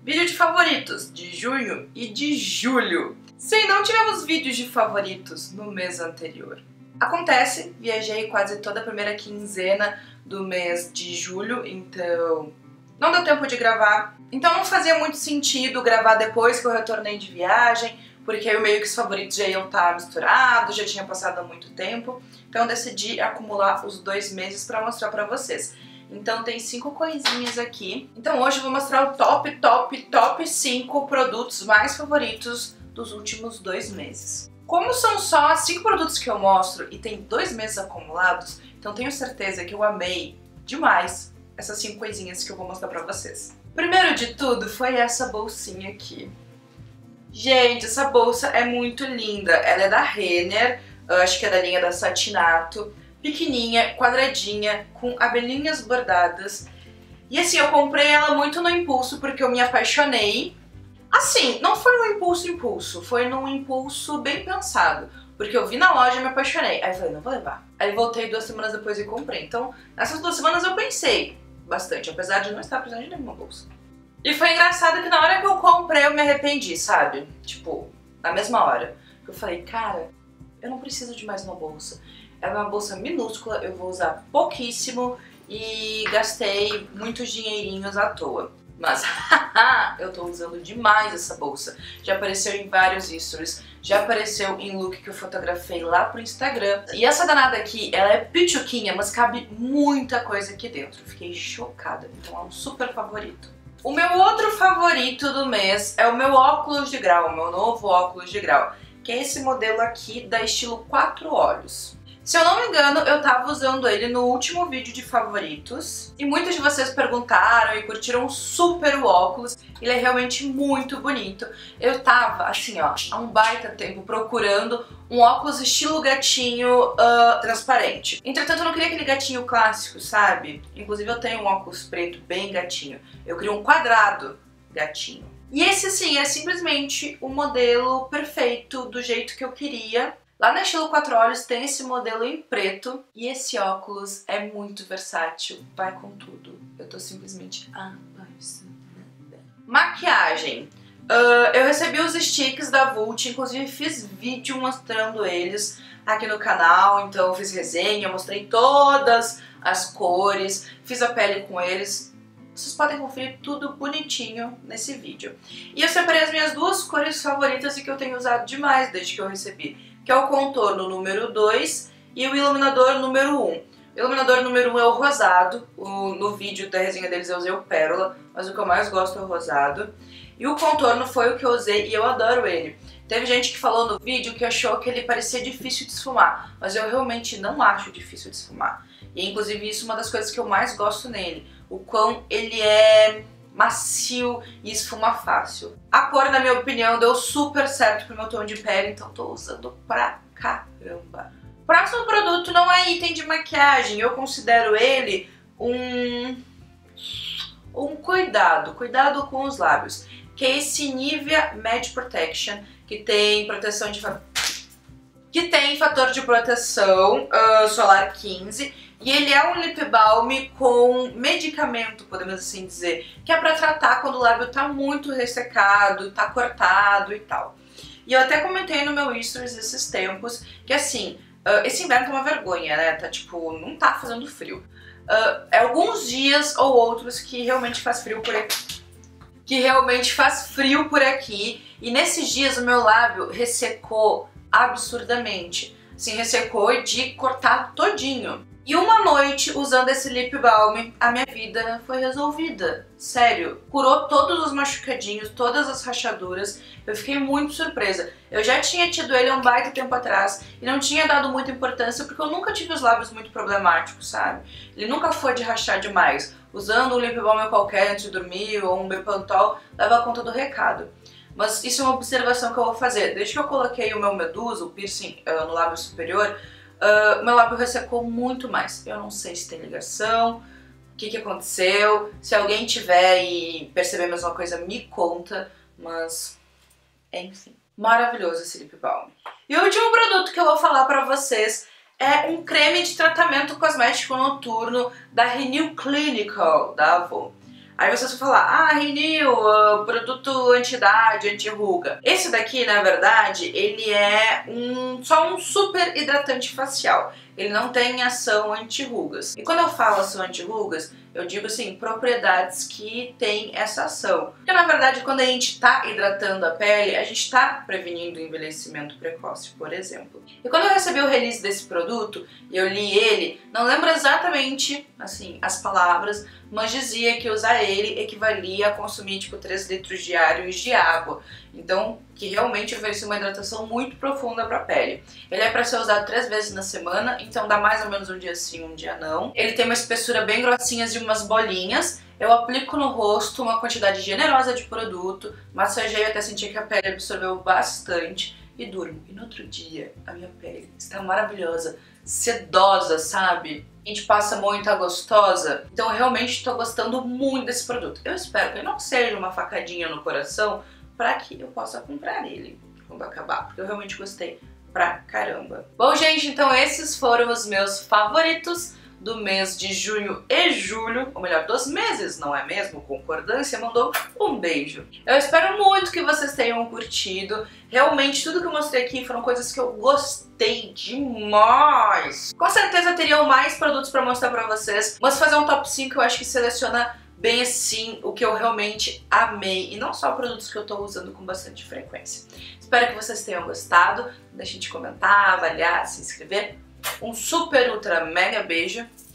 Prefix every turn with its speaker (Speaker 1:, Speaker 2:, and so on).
Speaker 1: Vídeo de favoritos de junho e de julho. Sim, não tivemos vídeos de favoritos no mês anterior. Acontece, viajei quase toda a primeira quinzena do mês de julho, então não deu tempo de gravar. Então não fazia muito sentido gravar depois que eu retornei de viagem, porque aí meio que os favoritos já iam estar misturados, já tinha passado há muito tempo. Então eu decidi acumular os 2 meses para mostrar para vocês. Então tem 5 coisinhas aqui. Então hoje eu vou mostrar o top 5 produtos mais favoritos dos últimos 2 meses. Como são só 5 produtos que eu mostro e tem 2 meses acumulados, então tenho certeza que eu amei demais essas 5 coisinhas que eu vou mostrar pra vocês. Primeiro de tudo foi essa bolsinha aqui. Gente, essa bolsa é muito linda. Ela é da Renner, acho que é da linha da Satinato. Pequenininha, quadradinha, com abelhinhas bordadas. E assim, eu comprei ela muito no impulso porque eu me apaixonei. Assim, não foi num impulso, foi num impulso bem pensado. Porque eu vi na loja e me apaixonei. Aí eu falei, não vou levar. Aí voltei 2 semanas depois e comprei. Então, nessas 2 semanas eu pensei bastante, apesar de não estar precisando de nenhuma bolsa. E foi engraçado que na hora que eu comprei eu me arrependi, sabe? Tipo, na mesma hora. Eu falei, cara, eu não preciso de mais uma bolsa. É uma bolsa minúscula, eu vou usar pouquíssimo e gastei muitos dinheirinhos à toa. Mas eu tô usando demais essa bolsa. Já apareceu em vários stories, já apareceu em look que eu fotografei lá pro Instagram. E essa danada aqui, ela é pituquinha, mas cabe muita coisa aqui dentro. Fiquei chocada, então é um super favorito. O meu outro favorito do mês é o meu óculos de grau, o meu novo óculos de grau, que é esse modelo aqui da estilo 4 olhos. Se eu não me engano, eu tava usando ele no último vídeo de favoritos e muitos de vocês perguntaram e curtiram super o óculos. Ele é realmente muito bonito. Eu tava, assim ó, há um baita tempo procurando um óculos estilo gatinho transparente. Entretanto, eu não queria aquele gatinho clássico, sabe? Inclusive eu tenho um óculos preto bem gatinho. Eu queria um quadrado gatinho. E esse sim é simplesmente o modelo perfeito do jeito que eu queria. Lá na estilo 4 olhos tem esse modelo em preto e esse óculos é muito versátil, vai com tudo. Eu tô simplesmente apaixonada. Maquiagem. Eu recebi os sticks da Vult, inclusive fiz vídeo mostrando eles aqui no canal, então eu fiz resenha, mostrei todas as cores, fiz a pele com eles. Vocês podem conferir tudo bonitinho nesse vídeo. E eu separei as minhas 2 cores favoritas e que eu tenho usado demais desde que eu recebi, que é o contorno número 2 e o iluminador número 1. O iluminador número 1 é o rosado, no vídeo da resenha deles eu usei o pérola, mas o que eu mais gosto é o rosado. E o contorno foi o que eu usei e eu adoro ele. Teve gente que falou no vídeo que achou que ele parecia difícil de esfumar, mas eu realmente não acho difícil de esfumar. E inclusive isso é uma das coisas que eu mais gosto nele, o quão ele é macio e esfuma fácil. A cor, na minha opinião, deu super certo pro meu tom de pele, então tô usando pra caramba. Próximo produto não é item de maquiagem, eu considero ele um cuidado com os lábios, que é esse Nivea Matte Protection, que tem proteção de fator de proteção solar 15. E ele é um lip balm com medicamento, podemos assim dizer, que é pra tratar quando o lábio tá muito ressecado, tá cortado e tal. E eu até comentei no meu stories esses tempos que assim, esse inverno tá uma vergonha, né? Tá tipo, não tá fazendo frio. É alguns dias ou outros que realmente faz frio por aqui. E nesses dias o meu lábio ressecou absurdamente. Assim, ressecou de cortar todinho. E uma noite, usando esse lip balm, a minha vida foi resolvida. Sério, curou todos os machucadinhos, todas as rachaduras. Eu fiquei muito surpresa. Eu já tinha tido ele há um baita tempo atrás e não tinha dado muita importância porque eu nunca tive os lábios muito problemáticos, sabe? Ele nunca foi de rachar demais. Usando um lip balm qualquer antes de dormir ou um Bepantol, leva conta do recado. Mas isso é uma observação que eu vou fazer. Desde que eu coloquei o meu Medusa, o piercing no lábio superior, meu lábio ressecou muito mais. Eu não sei se tem ligação, o que aconteceu. Se alguém tiver e perceber a mesma coisa, me conta. Mas, enfim, maravilhoso esse lip balm. E o último produto que eu vou falar pra vocês é um creme de tratamento cosmético noturno da Renew Clinical, da Avon. Aí vocês vão falar, ah, Renew, produto anti-idade, anti-ruga. Esse daqui, na verdade, ele é só um super hidratante facial. Ele não tem ação anti-rugas. E quando eu falo ação anti-rugas, eu digo assim, propriedades que têm essa ação. Porque na verdade, quando a gente está hidratando a pele, a gente está prevenindo o envelhecimento precoce, por exemplo. E quando eu recebi o release desse produto, eu li ele, não lembro exatamente assim as palavras, mas dizia que usar ele equivalia a consumir tipo 3 litros diários de água. Então, que realmente oferecia uma hidratação muito profunda para a pele. Ele é para ser usado 3 vezes na semana, então dá mais ou menos um dia sim, um dia não. Ele tem uma espessura bem grossinha de umas bolinhas. Eu aplico no rosto uma quantidade generosa de produto, massageio até sentir que a pele absorveu bastante e durmo. E no outro dia, a minha pele está maravilhosa, sedosa, sabe? A gente passa muito, tá gostosa. Então eu realmente estou gostando muito desse produto. Eu espero que ele não seja uma facadinha no coração para que eu possa comprar ele quando acabar, porque eu realmente gostei pra caramba. Bom, gente, então esses foram os meus favoritos do mês de junho e julho, ou melhor, dos meses, não é mesmo? Concordância mandou um beijo. Eu espero muito que vocês tenham curtido. Realmente, tudo que eu mostrei aqui foram coisas que eu gostei demais. Com certeza teriam mais produtos pra mostrar pra vocês, mas fazer um top 5 eu acho que seleciona bem assim o que eu realmente amei, e não só produtos que eu tô usando com bastante frequência. Espero que vocês tenham gostado. Deixem de comentar, avaliar, se inscrever. Um super ultra mega beijo